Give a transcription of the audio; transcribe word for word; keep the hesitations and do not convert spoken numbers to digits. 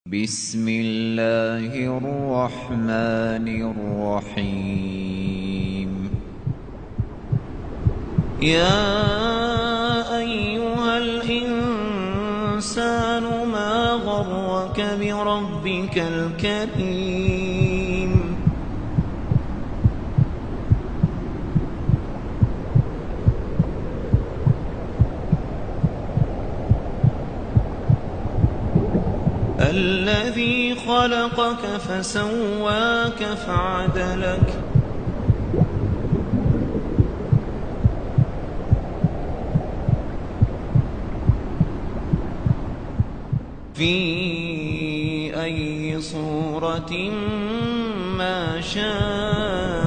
بسم الله الرحمن الرحيم يا أيها الإنسان ما غرك بربك الكريم الذي خلقك فسواك فعدلك في أي صورة ما شاء